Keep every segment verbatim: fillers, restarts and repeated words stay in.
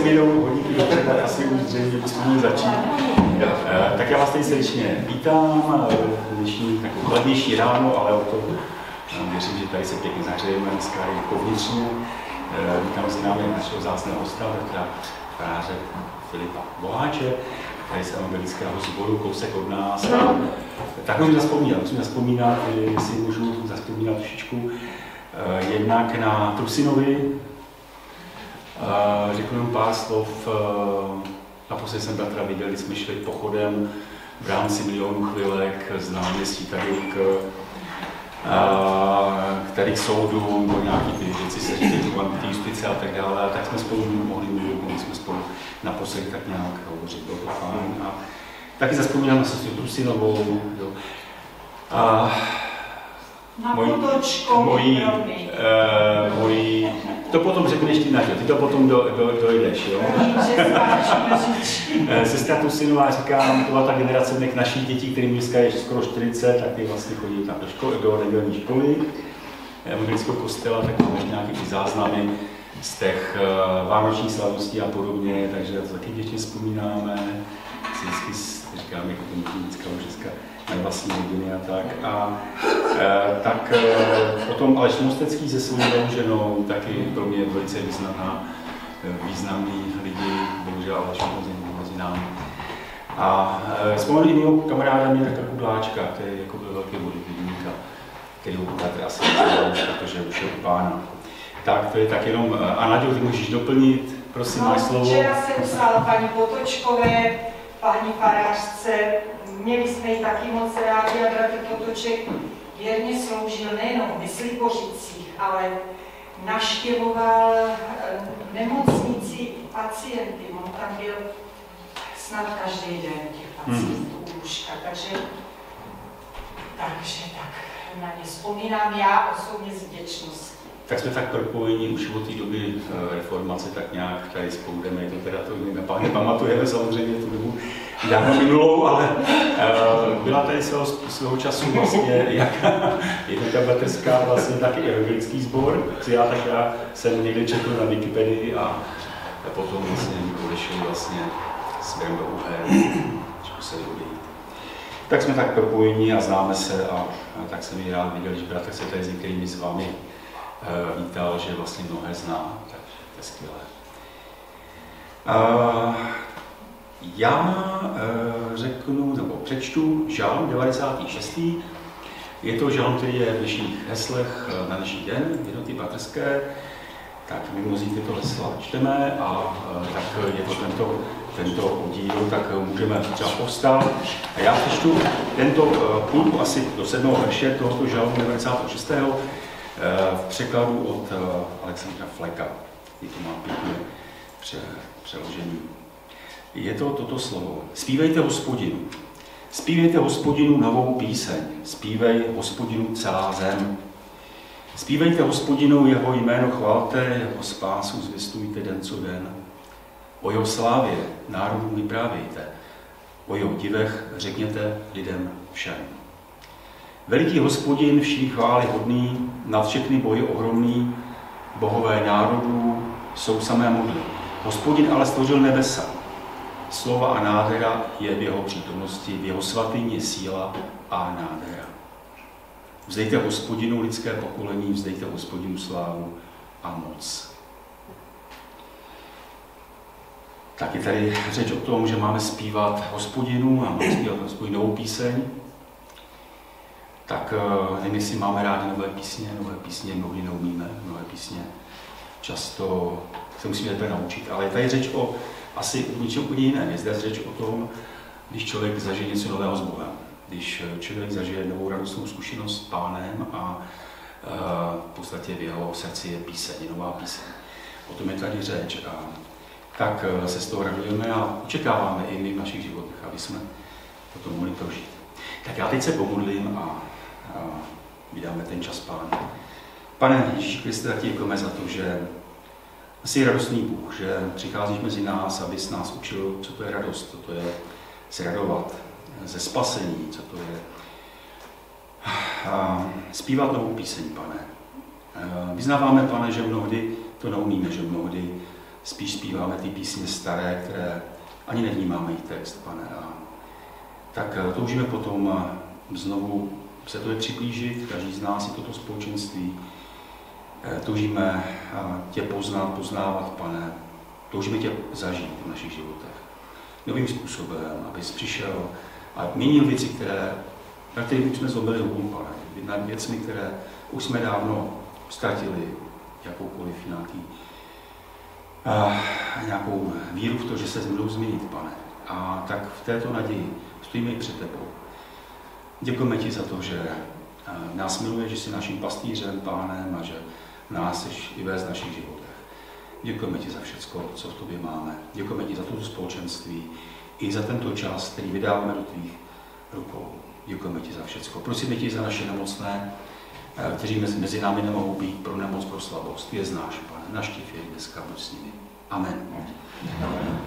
minul hodinky dopředu, tak asi už zřejmě bychom měli začít. Tak já vás tady srdečně vítám, dnešní takovou chladnější ráno, ale o to věřím, že tady se pěkně zahřejeme dneska i povnitřně. Vítám si námi našeho vzácného hosta, doktora faráře Filipa Boháče, tady z evangelického sboru, kousek od nás. Tak musím zaspomínat, musím zaspomínat, jestli můžu zaspomínat trošičku, jednak na Trusinovi. Řeknu jenom pár slov. Naposledy jsem bratra viděl, když jsme šli pochodem v rámci milionu chvilek z náměstí tady k, k tady k soudu, nebo nějaký ty věci se říkají, ty justice a tak dále. A tak jsme spolu mohli mluvit, mohli jsme spolu naposledy tak nějak hovořit, bylo to fajn. A taky zazpomínám na sestru Trusinovou. Jo. A na mojí, mojí, uh, mojí, to potom řekneš ty nažil, ty to potom do, do, dojdeš, jo? Sestra Trusinová, říkám, to byla ta generace těch našich dětí, kterým dneska je skoro čtyřicet, tak ty vlastně chodí tam do školy, do nedělní školy, evangelického kostela, tak máš nějaké ty záznamy z těch uh, vánočních slavností a podobně, takže to taky vděčně vzpomínáme, si vždycky říkám, jako to dneska už dneska mají vlastní rodiny a tak. A e, tak e, potom Aleš Mostecký se svou ženou, taky pro mě velice významná, významný lidi, bohužel Aleš mezi námi. A e, vzpomenu i mého kamaráda Mirka Kudláčka, který jako byl velký modlitebník, který ho Petr asi nedělal, protože už je u Pána. Tak to je tak jenom, a Naďo, ty můžeš doplnit, prosím, no, máš slovo. Včera jsem psala paní Potočkové, paní farářce, měli jsme ji taky moc rádi a bratr Potoček věrně sloužil nejenom v Myslipořicích, ale navštěvoval nemocnici pacienty. On tam byl snad každý den těch pacientů u lůžka, takže, takže tak na ně vzpomínám já osobně s vděčností. Tak jsme tak propojeni už od té doby reformace, tak nějak tady spolu jdeme, to teda to nepamatujeme samozřejmě tu dobu dávno minulou, ale uh, byla tady svého, svého času vlastně jak jednotka bratrská, vlastně taky evangelický sbor, co já tak já jsem někde četl na Wikipedii a potom vlastně odešli vlastně směrem do Uher, když museli odejít. Tak jsme tak propojeni a známe se a, a tak jsem ji rád viděl, že bratr se tady s některými z vámi uh, vítal, že vlastně mnohé zná, takže to je skvělé. Uh, Já e, řeknu, nebo přečtu žalm devadesát šest. Je to žalm, který je v dnešních heslech na dnešní den, jednoty bratrské. Tak my mnozí tyto hesla čteme a e, tak je to tento, tento oddíl, tak můžeme třeba povstat. A já přečtu tento e, půlku asi do sedmého verše tohoto žalmu devadesát šest. E, v překladu od e, Alexandra Fleka, který to má pěkně pře, přeložení. Je to toto slovo. Zpívejte Hospodinu. Zpívejte Hospodinu novou píseň. Zpívej Hospodinu celá zem. Zpívejte Hospodinu, jeho jméno chvalte, jeho spásu zvěstujte den co den. O jeho slávě národům vyprávějte. O jeho divech řekněte lidem všem. Veliký Hospodin, vší chvály hodný, nad všechny bohy ohromný, bohové národů jsou samé modly. Hospodin ale stvořil nebesa. Slova a nádhera je v jeho přítomnosti, v jeho svatyni je síla a nádhera. Vzdejte Hospodinu lidské pokolení, vzdejte Hospodinu slávu a moc. Tak je tady řeč o tom, že máme zpívat Hospodinu a máme zpívat Hospodinu novou píseň. Tak nevím, jestli máme rádi nové písně, nové písně mnohdy neumíme, nové písně často se musíme teprve naučit, ale je tady řeč o asi něčem úplně jiném. Je zde řeč o tom, když člověk zažije něco nového s Bohem. Když člověk zažije novou radostnou zkušenost s Pánem a uh, v podstatě v jeho srdci je píseň, je nová píseň. O tom je tady řeč. A tak uh, se z toho radujeme a očekáváme i my v našich životech, aby jsme to mohli prožít. Tak já teď se pomodlím a, a vydáme ten čas Pánu. Pane Ježíši Kriste, tak ti děkujeme za to, že jsi radostný Bůh, že přicházíš mezi nás, abys nás učil, co to je radost, co to je se radovat ze spasení, co to je a zpívat novou píseň, Pane. Vyznáváme, Pane, že mnohdy to neumíme, že mnohdy spíš zpíváme ty písně staré, které ani nevnímáme jejich text, Pane. A tak toužíme potom znovu se to je přiblížit, každý z nás i toto společenství. Toužíme tě poznat, poznávat, Pane. Toužíme tě zažít v našich životech. Novým způsobem, abys přišel a měnil věci, které, na kterých už jsme zlomili hůl, Pane. Nad věcmi, které už jsme dávno ztratili jakoukoliv nějaký, a, nějakou víru v to, že se budou změnit, Pane. A tak v této naději stojíme i před tebou. Děkujeme ti za to, že nás miluješ, že jsi naším pastýřem, Pánem a že nás chceš i vést v našich životech. Děkujeme ti za všecko, co v tobě máme. Děkujeme ti za toto společenství i za tento čas, který vydáváme do tvých rukou. Děkujeme ti za všecko. Prosíme ti za naše nemocné, kteří mezi, mezi námi nemohou být pro nemoc, pro slabost. Ty je znáš, Pane. Naštív je dneska, buď s nimi. Amen. Amen.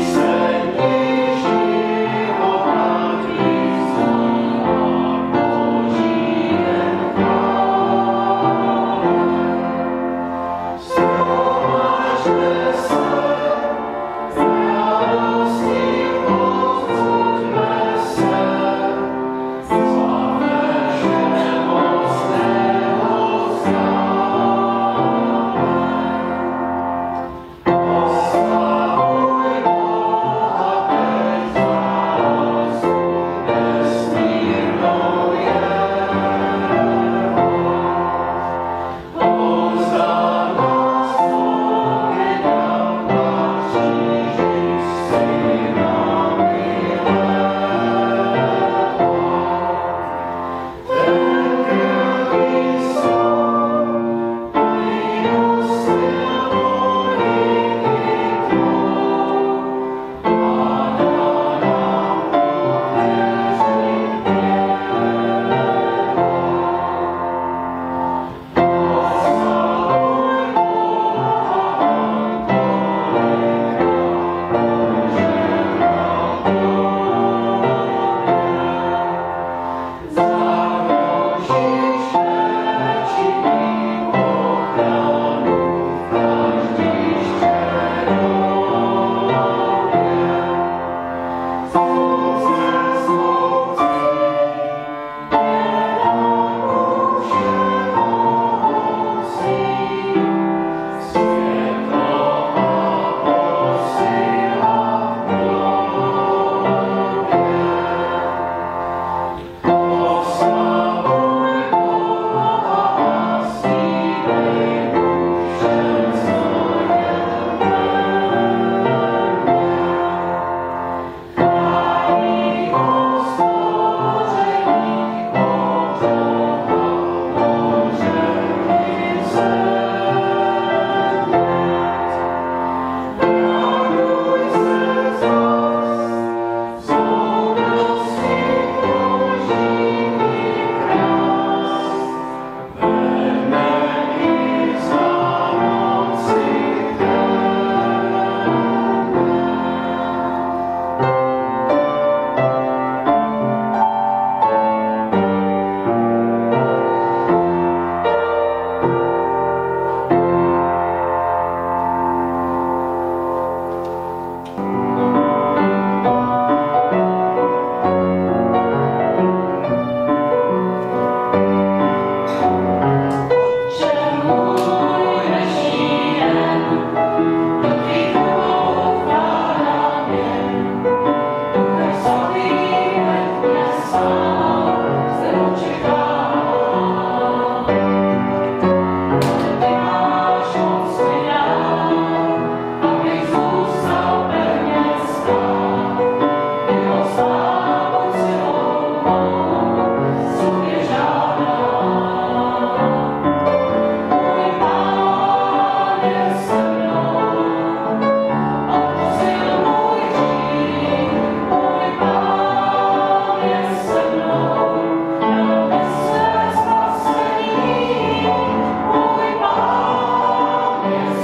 Oh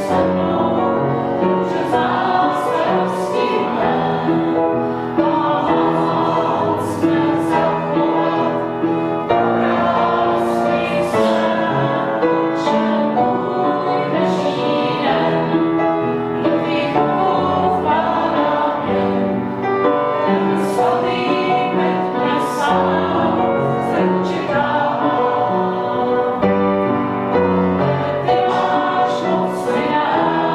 Čeká. Ty máš moc,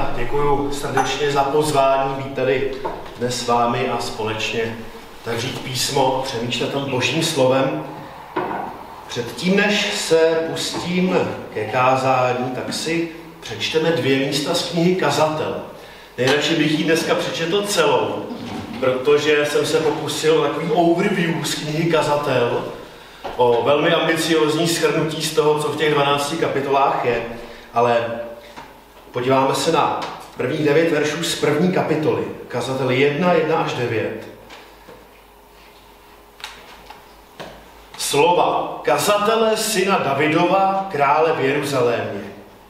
a děkuji srdečně za pozvání být tady dnes s vámi a společně otevřít písmo, přemýšlet tam Božím slovem. Předtím, než se pustím ke kázání, tak si přečteme dvě místa z knihy Kazatel. Nejradši bych ji dneska přečetl celou, protože jsem se pokusil o takový overview z knihy Kazatel, o velmi ambiciozní shrnutí z toho, co v těch dvanácti kapitolách je, ale podíváme se na prvních devět veršů z první kapitoly. Kazatel jedna, jedna až devět. Slova kazatele syna Davidova, krále v Jeruzalémě.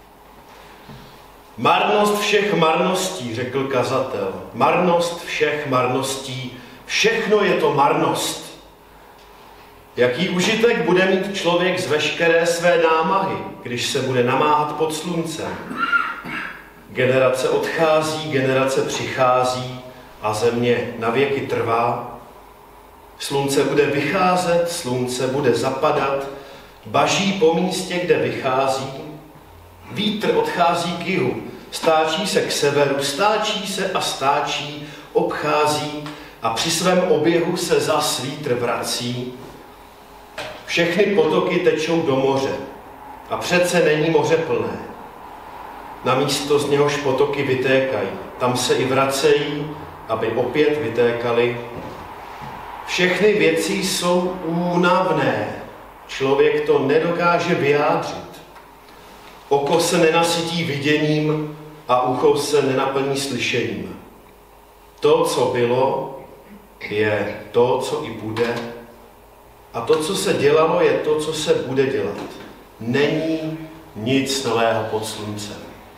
Marnost všech marností, řekl kazatel. Marnost všech marností. Všechno je to marnost. Jaký užitek bude mít člověk z veškeré své námahy, když se bude namáhat pod sluncem? Generace odchází, generace přichází a země navěky trvá. Slunce bude vycházet, slunce bude zapadat, baží po místě, kde vychází. Vítr odchází k jihu, stáčí se k severu, stáčí se a stáčí, obchází a při svém oběhu se zas vítr vrací. Všechny potoky tečou do moře a přece není moře plné. Na místo, z něhož potoky vytékají, tam se i vracejí, aby opět vytékaly. Všechny věci jsou únavné. Člověk to nedokáže vyjádřit. Oko se nenasytí viděním a ucho se nenaplní slyšením. To, co bylo, je to, co i bude. A to, co se dělalo, je to, co se bude dělat. Není nic nového pod sluncem.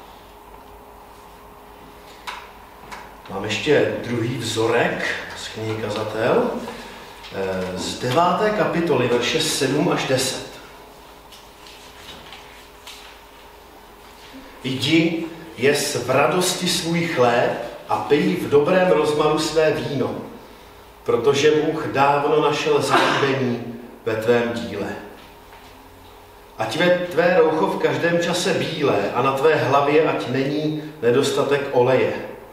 Mám ještě druhý vzorek z knihy Kazatel, z deváté kapitoly, verše sedm až deset. Jdi, jes v radosti svůj chléb a pij v dobrém rozmaru své víno, protože Bůh dávno našel zalíbení ve tvém díle. Ať ve tvé roucho v každém čase bílé a na tvé hlavě ať není nedostatek oleje.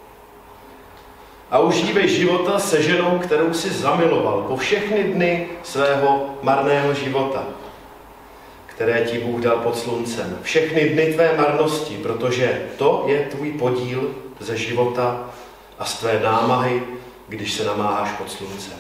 A užívej života se ženou, kterou si zamiloval po všechny dny svého marného života, které ti Bůh dal pod sluncem. Všechny dny tvé marnosti, protože to je tvůj podíl ze života a z tvé námahy, když se namáháš pod sluncem.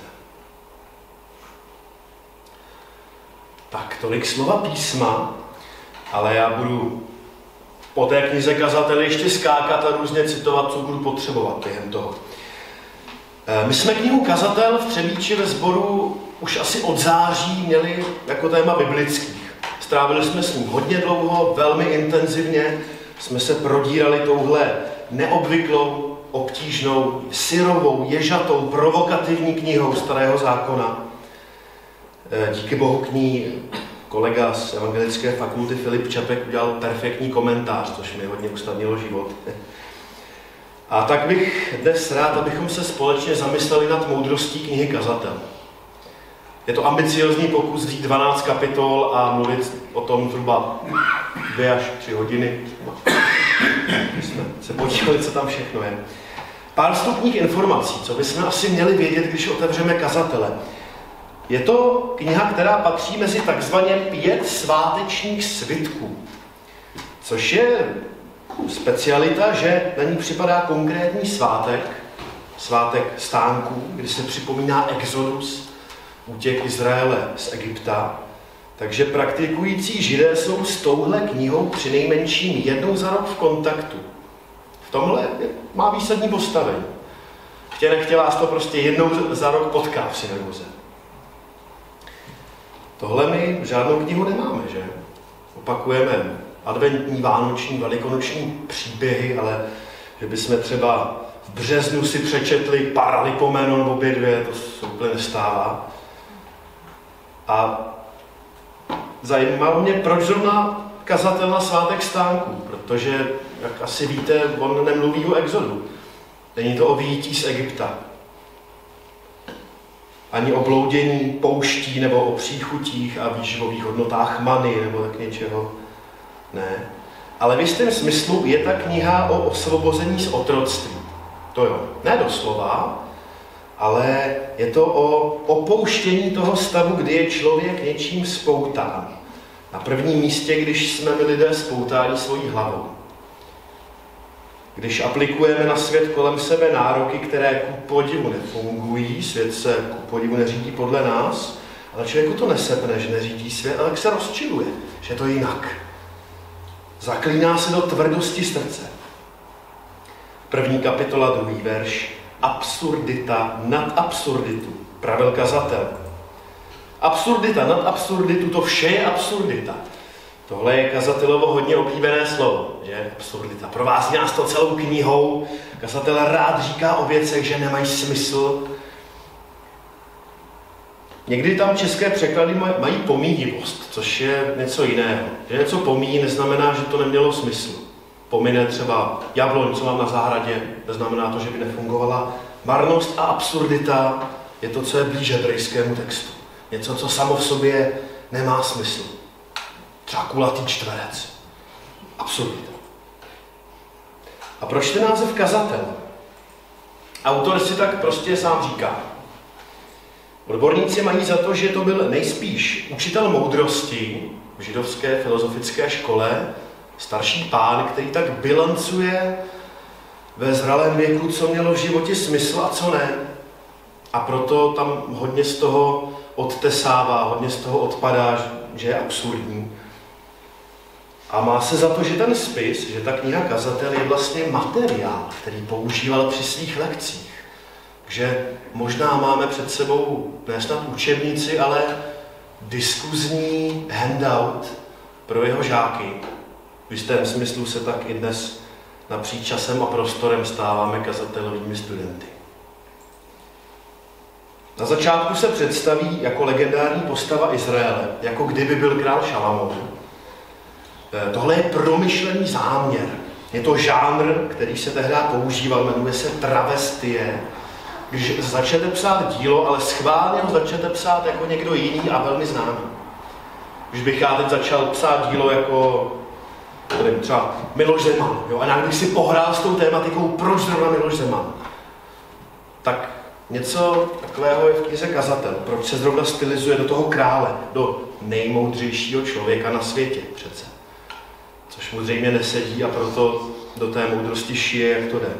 Tak, tolik slova písma, ale já budu po té knize Kazatel ještě skákat a různě citovat, co budu potřebovat během toho. My jsme knihu Kazatel v Třebíči ve sboru už asi od září měli jako téma biblických. Strávili jsme s ním hodně dlouho, velmi intenzivně. Jsme se prodírali touhle neobvyklou, obtížnou, syrovou, ježatou, provokativní knihou Starého zákona. Díky Bohu k ní kolega z Evangelické fakulty Filip Čapek udělal perfektní komentář, což mi hodně usnadnilo život. A tak bych dnes rád, abychom se společně zamysleli nad moudrostí knihy Kazatel. Je to ambiciózní pokus vzít dvanáct kapitol a mluvit o tom zhruba dvě až tři hodiny. My jsme se podívali, co tam všechno je. Pár vstupních informací, co bychom asi měli vědět, když otevřeme Kazatele. Je to kniha, která patří mezi takzvaně pět svátečních svitků, což je specialita, že na ní připadá konkrétní svátek, svátek stánků, kdy se připomíná exodus, útěk Izraele z Egypta. Takže praktikující Židé jsou s touhle knihou přinejmenším jednou za rok v kontaktu. V tomhle má výsadní postavení. Chtě nechtě vás to prostě jednou za rok potká v synagoze. Tohle my žádnou knihu nemáme, že? Opakujeme adventní, vánoční, velikonoční příběhy, ale že bychom třeba v březnu si přečetli Paralipomenon obě dvě, to se úplně nestává. A zajímalo mě, proč zrovna Kazatel na svátek stánků, protože, jak asi víte, on nemluví o exodu. Není to o vyjítí z Egypta. Ani o bloudění pouští, nebo o příchutích a výživových hodnotách many, nebo tak něčeho. Ne. ale v jistém smyslu je ta kniha o osvobození z otroctví. To jo, ne doslova, ale je to o opouštění toho stavu, kdy je člověk něčím spoután. Na prvním místě, když jsme my lidé spoutáni svojí hlavou. Když aplikujeme na svět kolem sebe nároky, které ku podivu nefungují, svět se ku podivu neřídí podle nás, ale člověku to nesepne, že neřídí svět, ale se rozčiluje, že to je jinak. Zaklíná se do tvrdosti srdce. První kapitola, druhý verš. Absurdita nad absurditu, pravil kazatel. Absurdita nad absurditu, to vše je absurdita. Tohle je kazatelovo hodně oblíbené slovo, že? Absurdita. Provází nás to celou knihou. Kazatel rád říká o věcech, že nemají smysl. Někdy tam české překlady mají pomíjivost, což je něco jiného. Že něco pomíjí, neznamená, že to nemělo smysl. Pomine třeba jabloň, co mám na zahradě, neznamená to, že by nefungovala. Marnost a absurdita je to, co je blíže hebrejskému textu. Něco, co samo v sobě nemá smysl. Třeba kulatý čtverec. Absurdita. A proč ten název kazatel? Autor si tak prostě sám říká. Odborníci mají za to, že to byl nejspíš učitel moudrosti v židovské filozofické škole, starší pán, který tak bilancuje ve zralém věku, co mělo v životě smysl a co ne. A proto tam hodně z toho odtesává, hodně z toho odpadá, že je absurdní. A má se za to, že ten spis, že ta kniha Kazatel je vlastně materiál, který používal při svých lekcích. Že možná máme před sebou ne snad učebnici, ale diskuzní handout pro jeho žáky. V jistém smyslu se tak i dnes napříč časem a prostorem stáváme kazatelovými studenty. Na začátku se představí jako legendární postava Izraele, jako kdyby byl král Šalamoun. Tohle je promyšlený záměr. Je to žánr, který se tehdy používal, jmenuje se travestie. Když začnete psát dílo, ale schválně ho začnete psát jako někdo jiný a velmi známý. Když bych já teď začal psát dílo jako nevím, třeba Miloš Zeman, jo? A nějak bych si pohrál s tou tématikou, proč zrovna Miloš Zeman, tak něco takového je v knize Kazatel. Proč se zrovna stylizuje do toho krále, do nejmoudřejšího člověka na světě přece. Což mu zřejmě nesedí a proto do té moudrosti šije, jak to jde.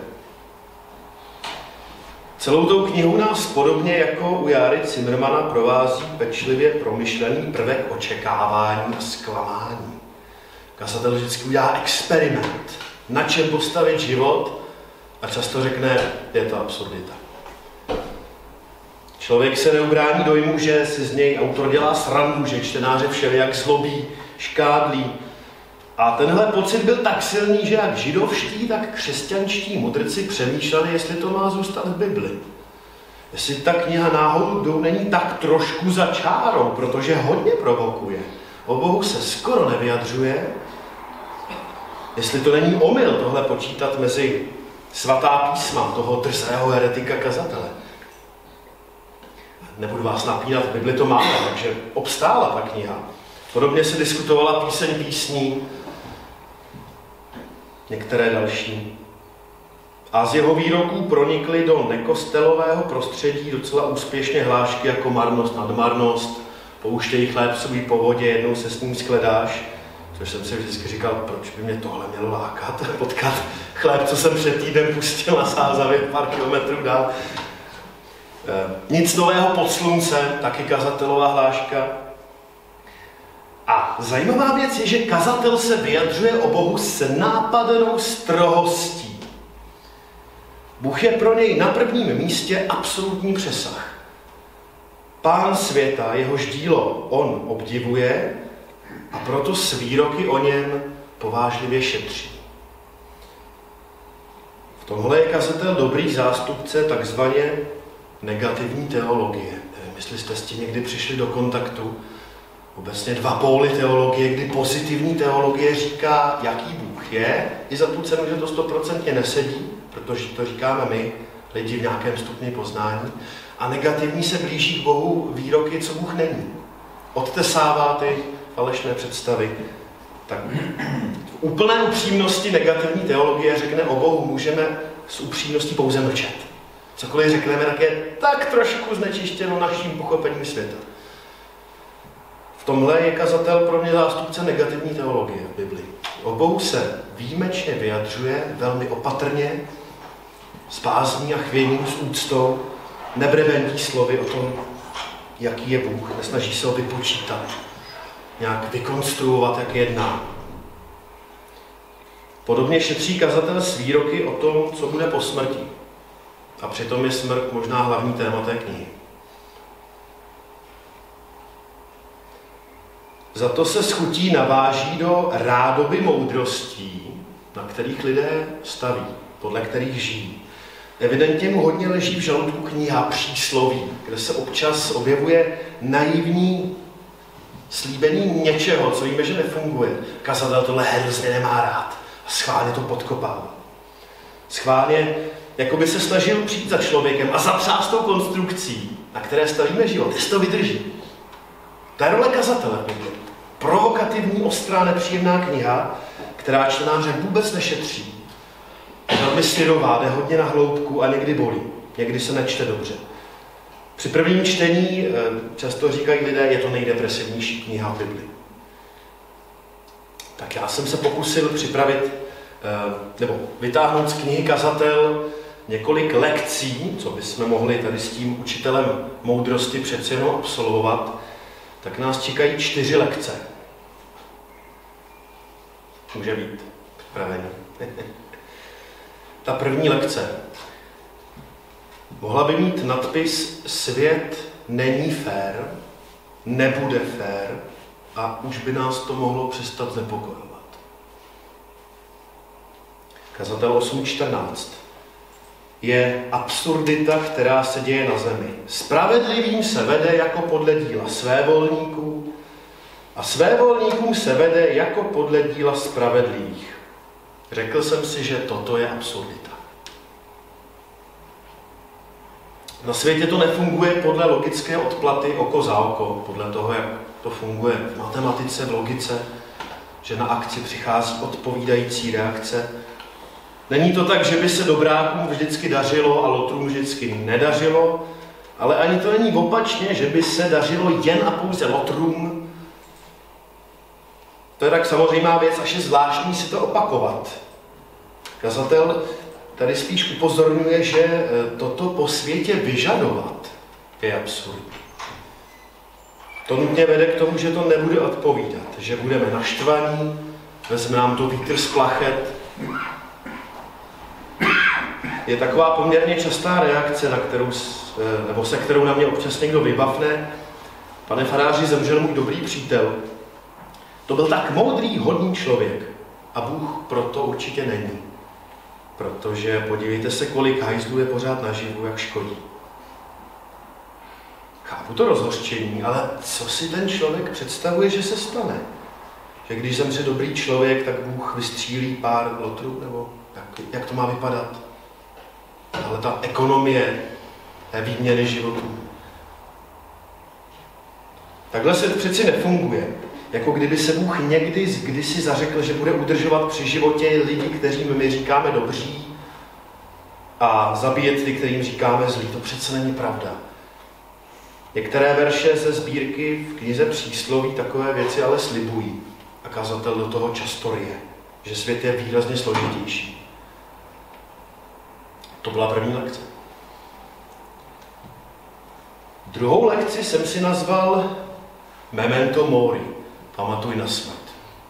Celou tou knihou nás podobně jako u Járy Cimrmana provází pečlivě promyšlený prvek očekávání a zklamání. Kazatel vždycky udělá experiment, na čem postavit život a často řekne, je to absurdita. Člověk se neubrání dojmu, že si z něj autor dělá srandu, že čtenáře všelijak zlobí, škádlí. A tenhle pocit byl tak silný, že jak židovští, tak křesťanští mudrci přemýšleli, jestli to má zůstat v Bibli. Jestli ta kniha náhodou není tak trošku za čárou, protože hodně provokuje. O Bohu se skoro nevyjadřuje. Jestli to není omyl tohle počítat mezi svatá písma toho drzého heretika kazatele. Nebudu vás napínat, v Bibli to máme, takže obstála ta kniha. Podobně se diskutovala píseň písní, některé další. A z jeho výroků pronikly do nekostelového prostředí docela úspěšně hlášky jako marnost nad marnost, pouštějí chléb svůj po vodě, jednou se s ním skledáš, což jsem si vždycky říkal, proč by mě tohle mělo lákat, potkat chléb, co jsem před týdnem pustil na Sázavě pár kilometrů dál. E, nic nového pod sluncem, taky kazatelová hláška. A zajímavá věc je, že kazatel se vyjadřuje o Bohu s nápadenou strohostí. Bůh je pro něj na prvním místě absolutní přesah. Pán světa, jehož dílo on obdivuje a proto s výroky o něm povážlivě šetří. V tomhle je kazatel dobrý zástupce takzvaně negativní teologie. Nevím, jestli jste s tím někdy přišli do kontaktu. Obecně dva póly teologie, kdy pozitivní teologie říká, jaký Bůh je, i za tu cenu, že to stoprocentně nesedí, protože to říkáme my, lidi v nějakém stupni poznání, a negativní se blíží k Bohu výroky, co Bůh není. Odtesává ty falešné představy Tak v úplné upřímnosti negativní teologie řekne, o Bohu můžeme s upřímností pouze mlčet. Cokoliv řekneme, tak je tak trošku znečištěno naším pochopením světa. V tomhle je kazatel pro mě zástupce negativní teologie v Biblii. O Bohu se výjimečně vyjadřuje velmi opatrně, s bázní a chvěním, s úctou, nebrebentí slovy o tom, jaký je Bůh, nesnaží se ho vypočítat, nějak vykonstruovat, jak jedná. Podobně šetří kazatel s výroky o tom, co bude po smrti. A přitom je smrt možná hlavní téma té knihy. Za to se s chutí naváží do rádoby moudrostí, na kterých lidé staví, podle kterých žijí. Evidentně mu hodně leží v žaludku kniha Přísloví, kde se občas objevuje naivní slíbení něčeho, co víme, že nefunguje. Kazatel tohle hrozně nemá rád a schválně to podkopává. Schválně, jako by se snažil přijít za člověkem a zapřát tou konstrukcí, na které stavíme život, jestli to vydrží. To je role kazatele v Bibli. Provokativní, ostrá, nepříjemná kniha, která čtenáře vůbec nešetří. Velmi syrová, jde hodně na hloubku a někdy bolí. Někdy se nečte dobře. Při prvním čtení často říkají lidé, je to nejdepresivnější kniha v Bibli. Tak já jsem se pokusil připravit, nebo vytáhnout z knihy Kazatel několik lekcí, co bychom mohli tady s tím učitelem moudrosti přece jenom absolvovat, tak nás čekají čtyři lekce. Může být připravený. Ta první lekce mohla by mít nadpis Svět není fér, nebude fér a už by nás to mohlo přestat znepokojovat. Kazatel osm čtrnáct je absurdita, která se děje na zemi. Spravedlivým se vede jako podle díla svévolníků a svévolníkům se vede jako podle díla spravedlivých. Řekl jsem si, že toto je absurdita. Na světě to nefunguje podle logické odplaty oko za oko, podle toho, jak to funguje v matematice, v logice, že na akci přichází odpovídající reakce. Není to tak, že by se dobrákům vždycky dařilo a lotrům vždycky nedařilo, ale ani to není opačně, že by se dařilo jen a pouze lotrům. To je tak samozřejmá věc, až je zvláštní si to opakovat. Kazatel tady spíš upozorňuje, že toto po světě vyžadovat je absurdní. To nutně vede k tomu, že to nebude odpovídat, že budeme naštvaní, vezme nám to vítr z plachet. Je taková poměrně častá reakce, na kterou, nebo se kterou na mě občas někdo vybavne. Pane faráři, zemřel můj dobrý přítel. To byl tak moudrý, hodný člověk. A Bůh proto určitě není. Protože podívejte se, kolik hajzlů je pořád naživu, jak škodí. Chápu to rozhořčení, ale co si ten člověk představuje, že se stane? Že když zemře dobrý člověk, tak Bůh vystřílí pár lotrů? Nebo jak, jak to má vypadat? Ale ta ekonomie té výměny životů. Takhle se přeci nefunguje. Jako kdyby se Bůh někdy kdysi zařekl, že bude udržovat při životě lidi, kterým my říkáme dobří, a zabíjet ty, kterým říkáme zlí. To přece není pravda. Některé verše ze sbírky v knize Přísloví takové věci ale slibují. A kazatel do toho často ryje, že svět je výrazně složitější. To byla první lekce. Druhou lekci jsem si nazval Memento Mori. Pamatuj na smrt.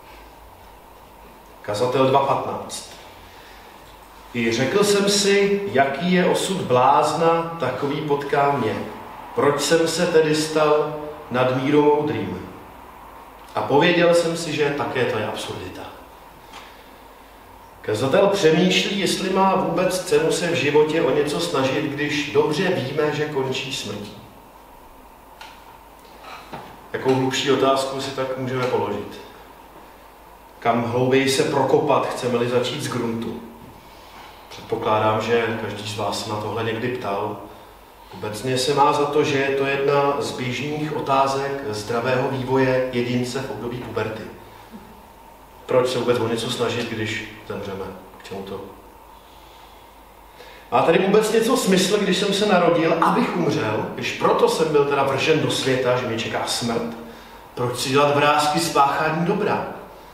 Kazatel dva patnáct. I řekl jsem si, jaký je osud blázna, takový potká mě. Proč jsem se tedy stal nadmíru moudrým? A pověděl jsem si, že také to je absurdita. Kazatel přemýšlí, jestli má vůbec cenu se v životě o něco snažit, když dobře víme, že končí smrtí. Jakou hlubší otázku si tak můžeme položit? Kam hlouběji se prokopat, chceme-li začít z gruntu? Předpokládám, že každý z vás na tohle někdy ptal. Obecně se má za to, že je to jedna z běžných otázek zdravého vývoje jedince v období puberty. Proč se vůbec o něco snažit, když zemřeme? K čemu to? Má tady vůbec něco smysl, když jsem se narodil, abych umřel, když proto jsem byl teda vržen do světa, že mě čeká smrt? Proč si dělat vrásky z páchání dobra?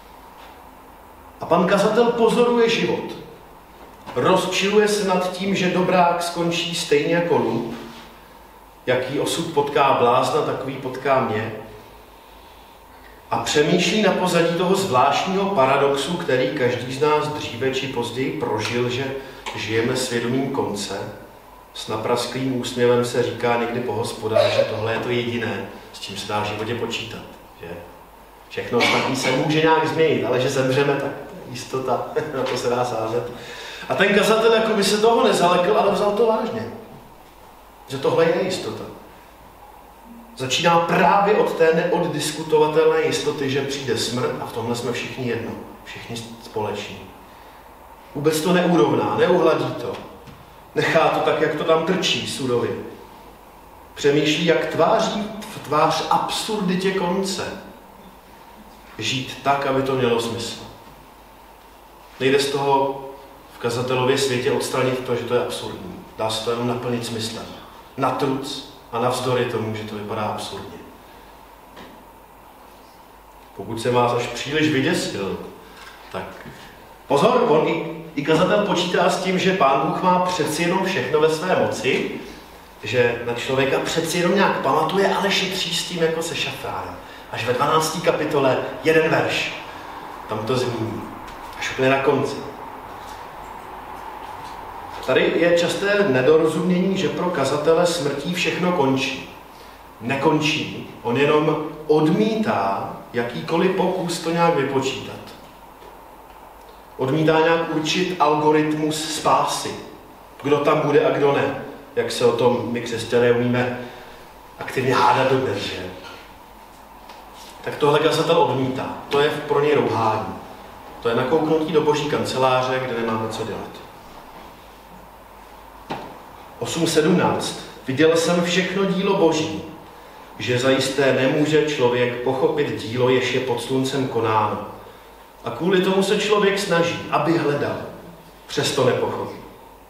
A pan kazatel pozoruje život. Rozčiluje se nad tím, že dobrák skončí stejně jako lup. Jaký osud potká blázna, takový potká mě. A přemýšlí na pozadí toho zvláštního paradoxu, který každý z nás dříve či později prožil, že žijeme svědomím konce. S naprasklým úsměvem se říká někdy po hospodách, že tohle je to jediné, s čím se dá v životě počítat. Že? Všechno ostatní se může nějak změnit, ale že zemřeme, tak jistota, na to se dá sázet. A ten kazatel jako by se toho nezalekl, ale vzal to vážně. Že tohle je jistota. Začíná právě od té neoddiskutovatelné jistoty, že přijde smrt a v tomhle jsme všichni jedno, všichni společní. Vůbec to neurovná, neuhladí to. Nechá to tak, jak to tam trčí surově. Přemýšlí, jak tváří v tvář absurditě konce. Žít tak, aby to mělo smysl. Nejde z toho v kazatelově světě odstranit to, že to je absurdní. Dá se to jenom naplnit smyslem. Na truc a navzdory tomu, že to vypadá absurdně. Pokud se vás až příliš vyděsil, tak pozor, on i, i kazatel počítá s tím, že Pán Bůh má přeci jenom všechno ve své moci, že na člověka přeci jenom nějak pamatuje, ale šetří s tím jako se šafránem. Až ve dvanácté kapitole jeden verš, tam to zmíní. Až úplně na konci. Tady je časté nedorozumění, že pro kazatele smrtí všechno končí. Nekončí, on jenom odmítá jakýkoliv pokus to nějak vypočítat. Odmítá nějak určit algoritmus spásy. Kdo tam bude a kdo ne. Jak se o tom my křesťané umíme aktivně hádat dodnes, že? Tak tohle kazatel odmítá. To je pro něj rouhání. To je nakouknutí do boží kanceláře, kde nemáme co dělat. osm sedmnáct. Viděl jsem všechno dílo boží, že zajisté nemůže člověk pochopit dílo, jež je pod sluncem konáno. A kvůli tomu se člověk snaží, aby hledal, přesto nepochopí.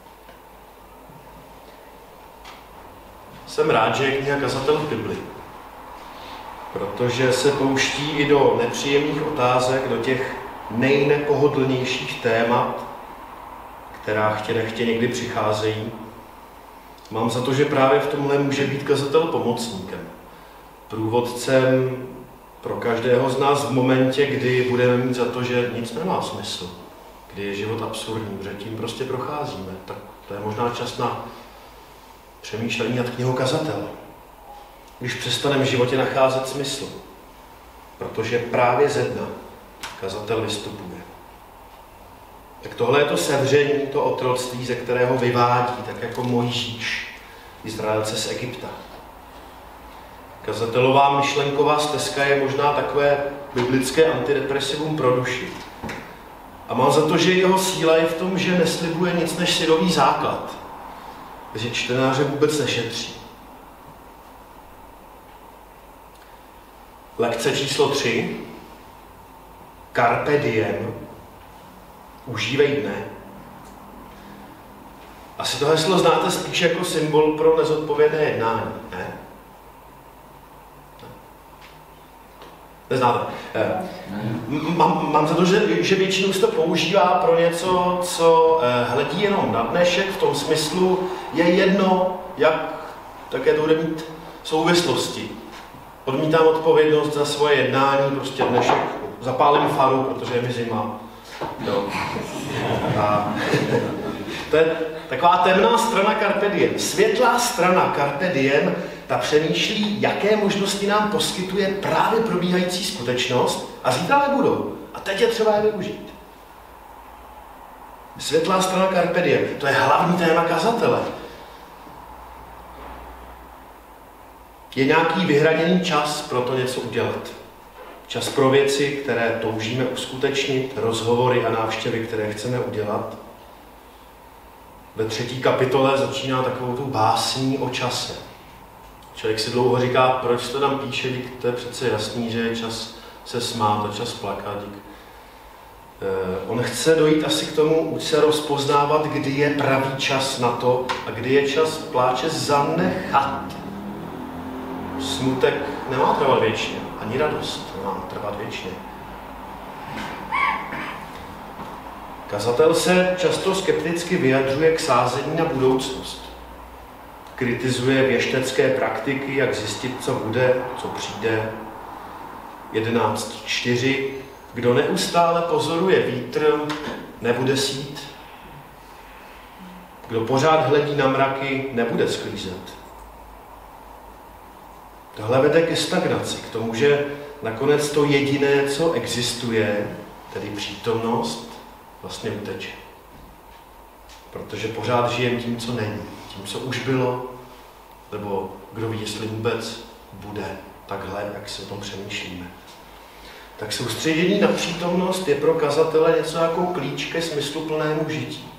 Jsem rád, že je kniha Kazatel v Bibli, protože se pouští i do nepříjemných otázek, do těch nejnepohodlnějších témat, která chtě nechtě někdy přicházejí. Mám za to, že právě v tomhle může být kazatel pomocníkem, průvodcem pro každého z nás v momentě, kdy budeme mít za to, že nic nemá smysl, kdy je život absurdní, že tím prostě procházíme. Tak to je možná čas na přemýšlení nad knihou Kazatel. Když přestaneme v životě nacházet smysl, protože právě ze dna kazatel vystupuje. Tak tohle je to sevření, to otroctví, ze kterého vyvádí, tak jako Mojžíš, Izraelce z Egypta. Kazatelová myšlenková stezka je možná takové biblické antidepresivum pro duši. A mám za to, že jeho síla je v tom, že neslibuje nic než syrový základ, že čtenáře vůbec nešetří. Lekce číslo tři. Carpe diem. Užívej dne. Asi to heslo znáte spíš jako symbol pro nezodpovědné jednání, ne? Neznáte. Mám, mám za to, že, že většinou se to používá pro něco, co hledí jenom na dnešek, v tom smyslu je jedno, jak také to bude mít souvislosti. Odmítám odpovědnost za svoje jednání, prostě dnešek zapálím faru, protože je mi zima. Jo. A to je taková temná strana Carpe diem. Světlá strana Carpe diem, ta přemýšlí, jaké možnosti nám poskytuje právě probíhající skutečnost a zítra nebudou. A teď je třeba je využít. Světlá strana Carpe diem, to je hlavní téma kazatele. Je nějaký vyhraněný čas pro to něco udělat. Čas pro věci, které toužíme uskutečnit, rozhovory a návštěvy, které chceme udělat. Ve třetí kapitole začíná takovou tu básní o čase. Člověk si dlouho říká, proč to tam píše, to je přece jasný, že je čas se smát a čas plakat. On chce dojít asi k tomu, už se rozpoznávat, kdy je pravý čas na to a kdy je čas pláče zanechat. Smutek nemá trvat věčně, ani radost nemá trvat věčně. Kazatel se často skepticky vyjadřuje k sázení na budoucnost. Kritizuje věštecké praktiky, jak zjistit, co bude, co přijde. jedenáct čtyři. Kdo neustále pozoruje vítr, nebude sít. Kdo pořád hledí na mraky, nebude sklízet. Tohle vede ke stagnaci, k tomu, že nakonec to jediné, co existuje, tedy přítomnost, vlastně uteče. Protože pořád žijeme tím, co není, tím, co už bylo, nebo kdo ví, jestli vůbec bude takhle, jak si o tom přemýšlíme. Tak soustředění na přítomnost je pro kazatele něco jako klíč ke smysluplnému žití.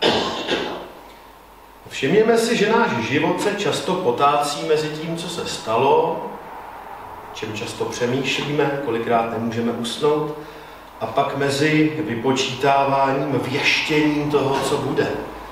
Všimněme si, že náš život se často potácí mezi tím, co se stalo, čím často přemýšlíme, kolikrát nemůžeme usnout, a pak mezi vypočítáváním, věštěním toho, co bude.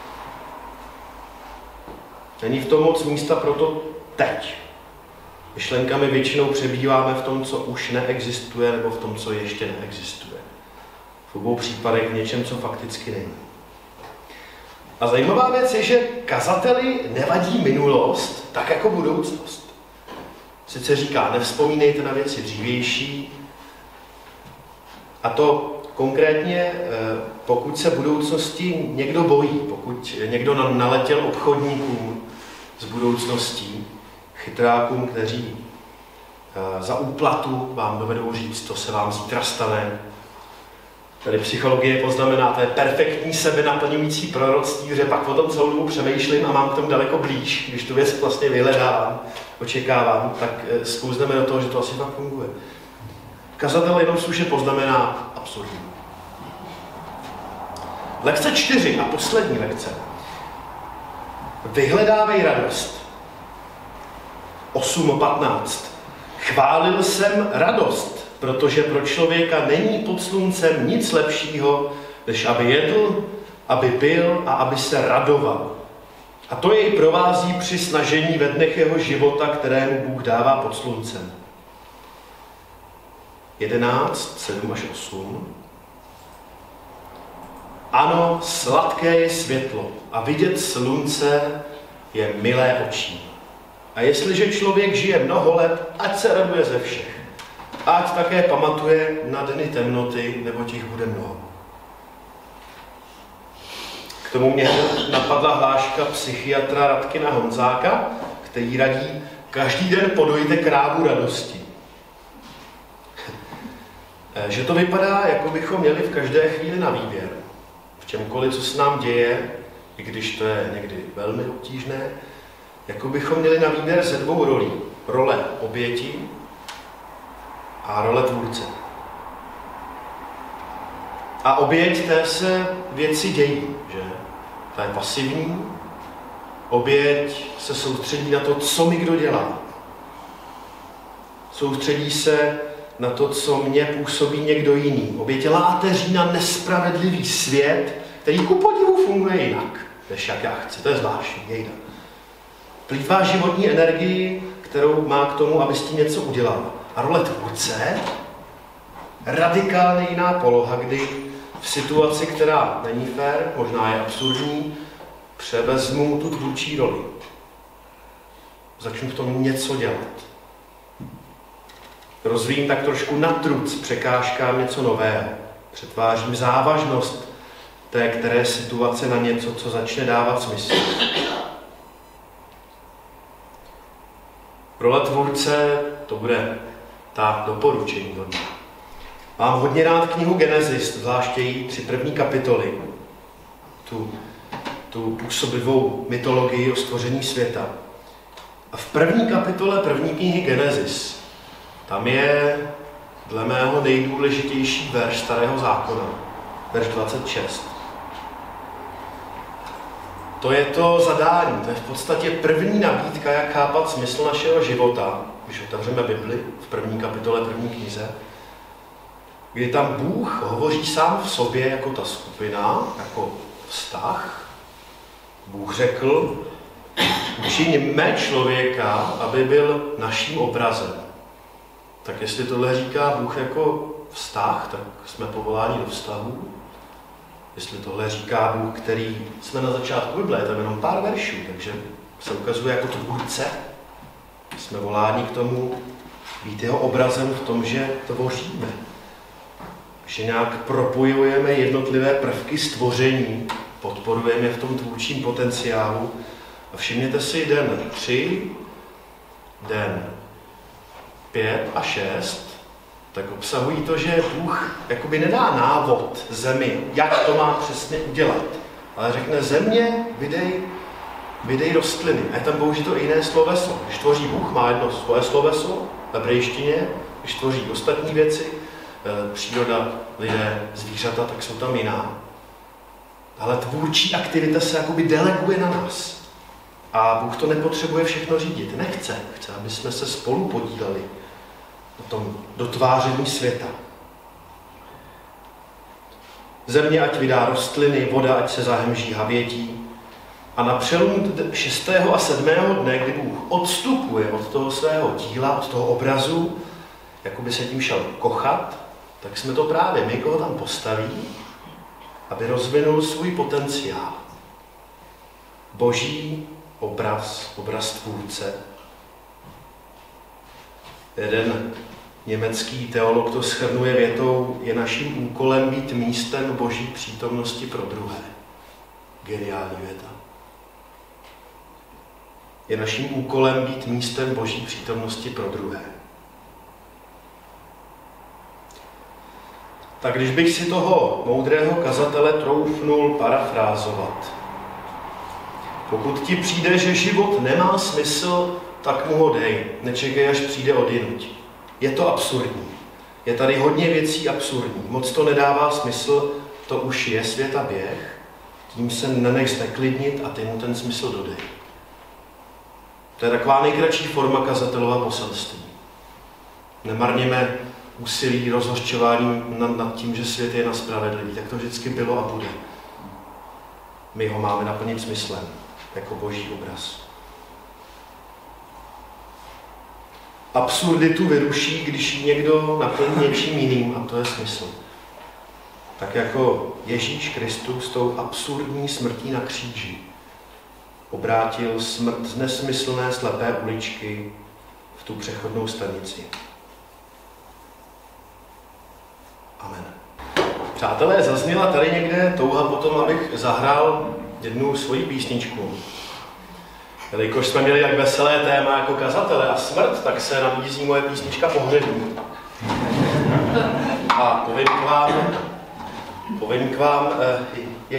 Není v tom moc místa pro to teď. Myšlenkami většinou přebýváme v tom, co už neexistuje, nebo v tom, co ještě neexistuje. V obou případech v něčem, co fakticky není. A zajímavá věc je, že kazateli nevadí minulost tak jako budoucnost. Sice říká, nevzpomínejte na věci dřívější, a to konkrétně, pokud se budoucnosti někdo bojí, pokud někdo naletěl obchodníkům z budoucností, chytrákům, kteří za úplatu vám dovedou říct, to se vám zítra stane. Tady psychologie poznamená, to je perfektní sebenaplňující proroctví, že pak o tom celou dobu přemýšlím a mám k tomu daleko blíž, když tu věc vlastně vyhledávám, očekávám, tak sklouzneme do toho, že to asi tak funguje. Kazatel jenom sluše poznamená absurdní. Lekce čtyři a poslední lekce. Vyhledávej radost. osm patnáct. Chválil jsem radost, protože pro člověka není pod sluncem nic lepšího, než aby jedl, aby pil a aby se radoval. A to jej provází při snažení ve dnech jeho života, kterému Bůh dává pod sluncem. jedenáct, sedm až osm. Ano, sladké je světlo a vidět slunce je milé očí. A jestliže člověk žije mnoho let, ať se raduje ze všech. Ať také pamatuje na dny temnoty, nebo těch bude mnoho. K tomu mě napadla hláška psychiatra Radkina Honzáka, který radí, každý den podojte krávu radosti. Že to vypadá, jako bychom měli v každé chvíli na výběr. V čemkoliv, co se nám děje, i když to je někdy velmi obtížné, jako bychom měli na výběr ze dvou rolí. Role oběti a role tvůrce. A oběť té se věci dějí, že? Ta je pasivní. Oběť se soustředí na to, co mi kdo dělá. Soustředí se na to, co mě působí někdo jiný. Oběť láteří na nespravedlivý svět, který ku podivu funguje jinak, než jak já chci. To je zvláštní, jejda. Plýtvá životní energii, kterou má k tomu, aby s tím něco udělal. A role tvůrce, radikálně jiná poloha, kdy v situaci, která není fér, možná je absurdní, převezmu tu tvůrčí roli. Začnu v tom něco dělat. Rozvíjím tak trošku na truc překážkám něco nového. Přetvářím závažnost té které situace na něco, co začne dávat smysl. Role tvůrce, to bude ta doporučení hodně. Mám hodně rád knihu Genesis, zvláště její tři první kapitoly, tu, tu působivou mytologii o stvoření světa. A v první kapitole první knihy Genesis, tam je dle mého nejdůležitější verš Starého zákona, verš dvacet šest. To je to zadání, to je v podstatě první nabídka, jak chápat smysl našeho života, když otevřeme Bibli v první kapitole první knize. kdy tam Bůh hovoří sám v sobě jako ta skupina, jako vztah. Bůh řekl, učiňme člověka, aby byl naším obrazem. Tak jestli tohle říká Bůh jako vztah, tak jsme povoláni do vztahu. Jestli tohle říká Bůh, který jsme na začátku Bible, je tam jenom pár veršů, takže se ukazuje jako tvůrce. Jsme voláni k tomu být jeho obrazem v tom, že tvoříme. Že nějak propojujeme jednotlivé prvky stvoření, podporujeme v tom tvůrčím potenciálu. A všimněte si den tři, den pět a šest, tak obsahují to, že Bůh jakoby nedá návod zemi, jak to má přesně udělat. Ale řekne země, vydej, vydej rostliny. A je tam použito i jiné sloveso. Když tvoří Bůh, má jedno svoje sloveso v hebrejštině, když tvoří ostatní věci, příroda, lidé, zvířata, tak jsou tam jiná. Ale tvůrčí aktivita se jakoby deleguje na nás. A Bůh to nepotřebuje všechno řídit. Nechce. Chce, aby jsme se spolu podíleli na tom dotváření světa. Země ať vydá rostliny, voda ať se zahemží havětí. A na přelomu šestého a sedmého dne, kdy Bůh odstupuje od toho svého díla, od toho obrazu, jako by se tím šel kochat, tak jsme to právě my, koho tam postaví, aby rozvinul svůj potenciál. Boží obraz, obraz tvůrce. Jeden německý teolog to shrnuje větou, je naším úkolem být místem Boží přítomnosti pro druhé. Geniální věta. Je naším úkolem být místem Boží přítomnosti pro druhé. Tak když bych si toho moudrého kazatele troufnul parafrázovat. Pokud ti přijde, že život nemá smysl, tak mu ho dej. Nečekej, až přijde odjinuť. Je to absurdní. Je tady hodně věcí absurdní. Moc to nedává smysl, to už je světa běh. Tím se nenech zneklidnit a ty mu ten smysl dodej. To je taková nejkratší forma kazatelova poselství. Nemarněme úsilí rozhořčování nad, nad tím, že svět je naspravedlivý. Tak to vždycky bylo a bude. My ho máme naplnit smyslem, jako Boží obraz. Absurditu vyruší, když ji někdo naplní něčím jiným, a to je smysl. Tak jako Ježíš Kristus tou absurdní smrtí na kříži obrátil smrt z nesmyslné slepé uličky v tu přechodnou stanici. Amen. Přátelé, zazněla tady někde touha potom, abych zahrál jednu svoji písničku. Jelikož jsme měli jak veselé téma jako kazatele a smrt, tak se nabízí moje písnička Pohřební. A povím k vám, povím k vám, eh, je,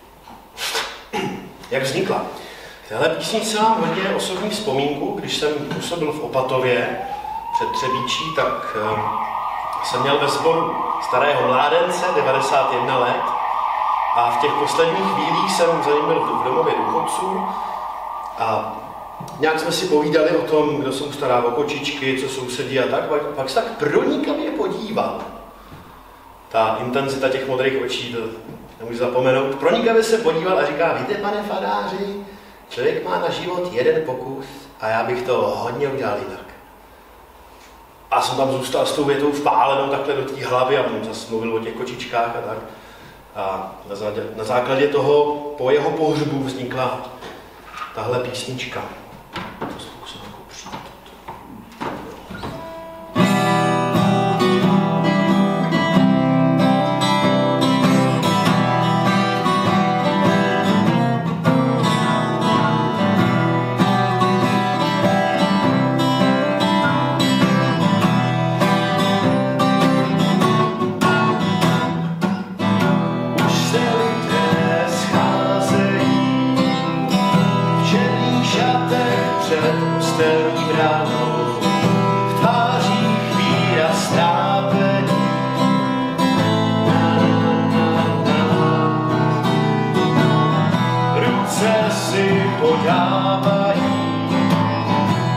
jak vznikla. K téhle písničce mám hodně osobní vzpomínku. Když jsem působil v Opatově před Třebíčí, tak eh, jsem měl ve sboru starého mládence, devadesát jedna let, a v těch posledních chvílích jsem za ním byl v domově důchodců a nějak jsme si povídali o tom, kdo jsou stará o kočičky, co sousedí a tak, pak, pak se tak pronikavě podíval. Ta intenzita těch modrých očí, to nemůžu zapomenout, pronikavě se podíval a říká, víte, pane faráři, člověk má na život jeden pokus a já bych to hodně udělal jinak. A jsem tam zůstal s tou větou vpálenou takhle do té hlavy a on zase mluvil o těch kočičkách a tak. A na, zá, na základě toho po jeho pohřbu vznikla tahle písnička. To zkusím jako přijít.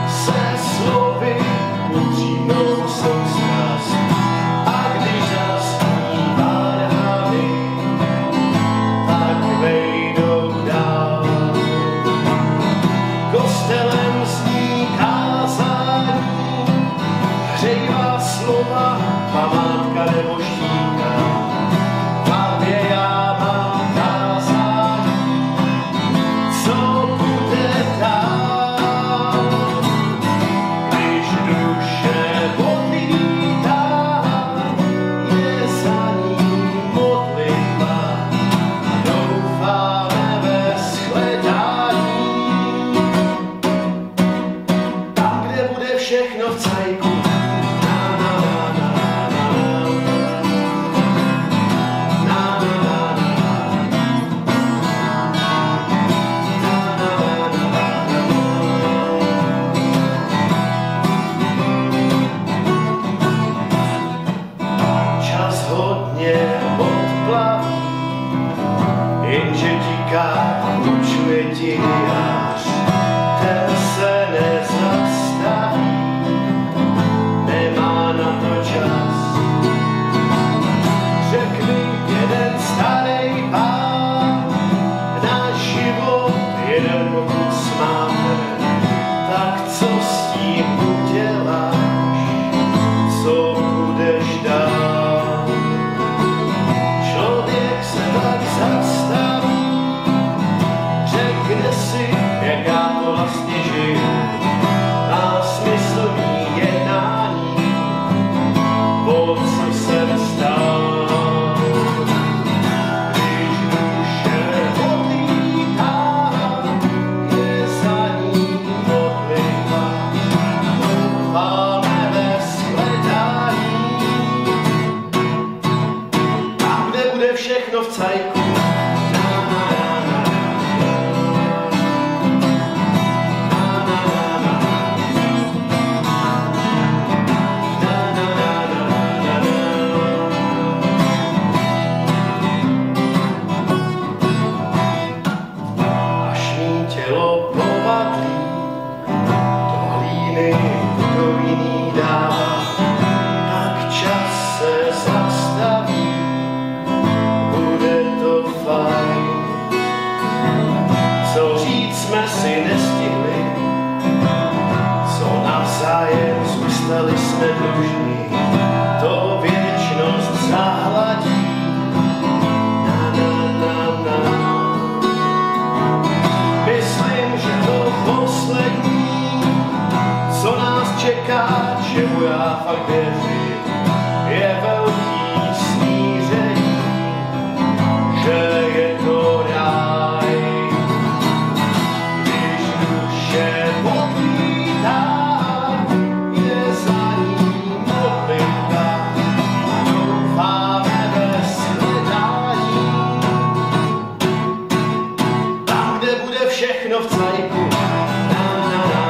A když zas slova, památka nebo štíka. Hlavě já mám kázání, co bude dál. Když duše odlítá, je za ní modlitba a doufáme ve shledání. Tam, kde bude všechno v cajku, jenže díká, učuje ti jář, ten se nezastaví, nemá na to čas. Řekl mi jeden starý pán, náš život jeden pokus máme, tak co s tím uděláš, co budeš dál? Člověk se tak zastaví, řekne si, jak já to vlastně žiju, má smysl mý jednání, o co jsem stál. Když duše odlítá, je za ní modlitba, doufáme ve shledání. Tam, kde bude všechno v cajku, až mý tělo povadlí, do hlíny to jiný dává, tak čas se zastaví, bude to fajn. Co říct jsme si nestihli, co navzájem zůstali jsme dlužní, to věčnost zahladí. Na, na, na, na. Myslím, že to poslední, co nás čeká, čemu já fakt věřím, je velký smíření, že je to ráj. Když duše odlítá, je za ní modlitba a doufáme ve shledání. Tam, kde bude všechno v cajku, na, na, na,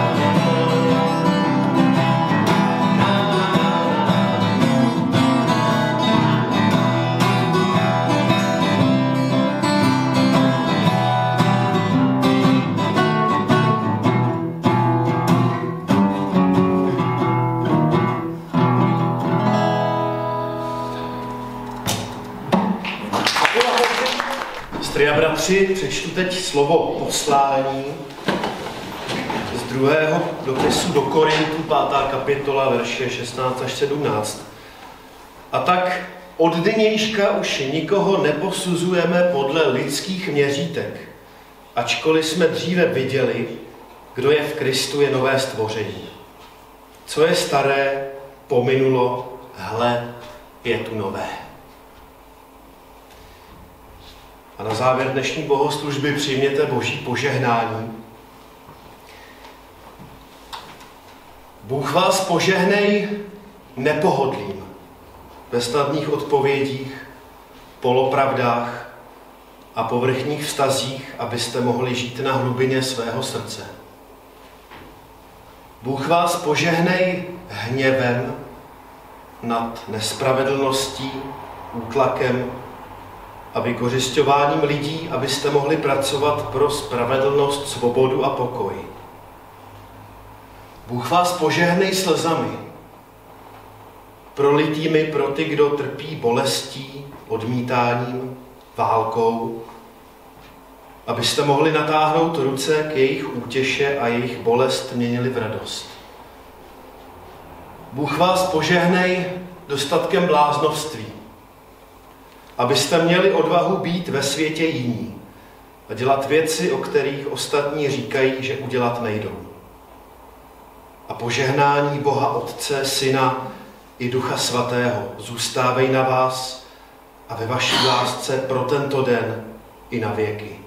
Sestry a bratři, přečtu teď slovo poslání z druhého dopisu do Korintů, pátá kapitola, verše šestnáct až sedmnáct. A tak od nynějška už nikoho neposuzujeme podle lidských měřítek, ačkoliv jsme dříve viděli, kdo je v Kristu, je nové stvoření. Co je staré, pominulo, hle, je tu nové. A na závěr dnešní bohoslužby přijměte Boží požehnání. Bůh vás požehnej nepohodlím, ve snadných odpovědích, polopravdách a povrchních vztazích, abyste mohli žít na hlubině svého srdce. Bůh vás požehnej hněvem nad nespravedlností, útlakem a vykořisťováním lidí, abyste mohli pracovat pro spravedlnost, svobodu a pokoj. Bůh vás požehnej slzami, prolitými pro ty, kdo trpí bolestí, odmítáním, válkou, abyste mohli natáhnout ruce k jejich útěše a jejich bolest měnili v radost. Bůh vás požehnej dostatkem bláznovství, abyste měli odvahu být ve světě jiní a dělat věci, o kterých ostatní říkají, že udělat nejdou. A požehnání Boha Otce, Syna i Ducha Svatého zůstávej na vás a ve vaší lásce pro tento den i na věky.